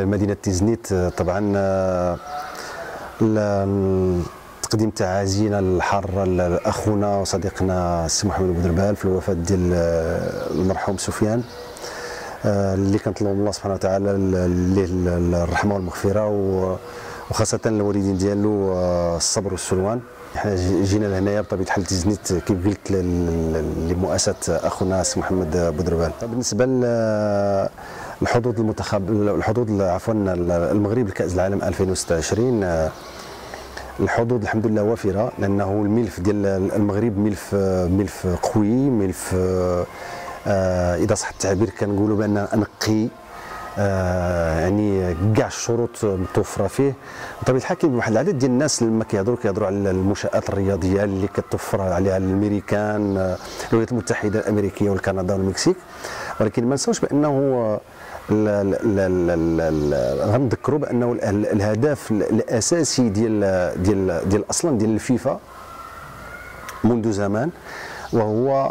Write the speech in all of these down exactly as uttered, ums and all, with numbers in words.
مدينه تيزنيت طبعا تقديم تعازينا الحاره لاخونا وصديقنا السي محمد بودربال في الوفاه ديال المرحوم سفيان، اللي كنطلبوا من الله سبحانه وتعالى ليه الرحمه والمغفره، وخاصه الوالدين ديالو الصبر والسلوان. احنا جينا لهنايا بطبيعه الحال تيزنيت كيف قلت لمؤسسه اخونا السي محمد بودربال. بالنسبه للحظوظ المنتخب الحظوظ عفوا المغرب لكاس العالم ألفين وستة وعشرين، الحظوظ الحمد لله وافره، لانه الملف ديال المغرب ملف ملف قوي، ملف آه اذا صح التعبير كنقولوا بان انقي، آه يعني كاع الشروط متوفره فيه. بطبيعه الحال كاين واحد العدد ديال الناس لما كيهضروا كيهضروا على المنشات الرياضيه اللي كتوفر عليها الامريكان، الولايات المتحده الامريكيه والكندا والمكسيك، ولكن ما نساوش بانه غنذكروا بانه الهدف الاساسي ديال ديال ديال اصلا ديال الفيفا منذ زمان، وهو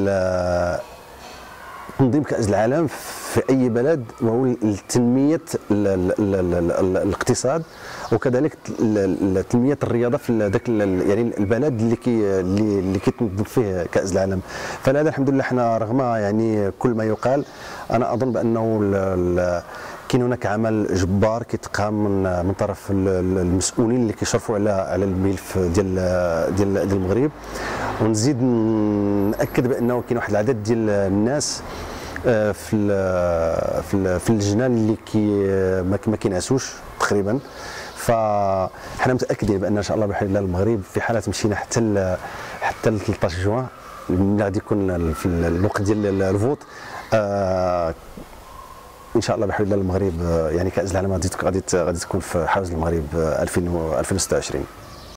تنظيم كأس العالم في أي بلد، وهو تنمية الاقتصاد وكذلك تنمية الرياضة في ذاك يعني البلد اللي كي اللي كيتنظم فيه كأس العالم. فلهذا الحمد لله حنا رغم يعني كل ما يقال، أنا أظن بأنه كاين هناك عمل جبار كيتقام من من طرف المسؤولين اللي كيشرفوا على على الملف ديال ديال ديال المغرب. ونزيد ناكد بانه كاين واحد العدد ديال الناس في في في اللجنه اللي كي ما كينعسوش تقريبا. فاحنا متاكدين بان ان شاء الله بحول الله المغرب في حاله مشينا حتى ل حتى ل ثلاثة عشر جوان ملي غادي يكون في الوقت ديال الفوت، آه ان شاء الله بحول الله المغرب يعني كاس العالم غادي غادي تكون في حوزه المغرب ألفين وستة وعشرين.